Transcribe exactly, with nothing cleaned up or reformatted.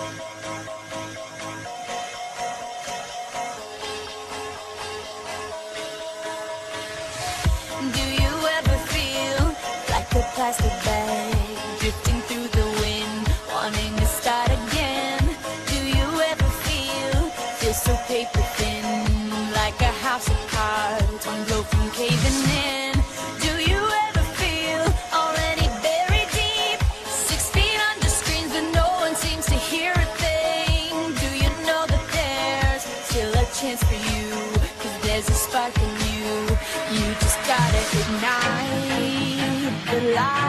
Do you ever feel like a plastic bag drifting through the wind, wanting to start again? Do you ever feel, feel so paper thin, like a house of cards, one blow from caving in? Do you ever feel already buried deep, six feet under screens but no one seems to hear a thing? Do you know that there's still a chance for you, 'cause there's a spark in you? You just gotta ignite the light.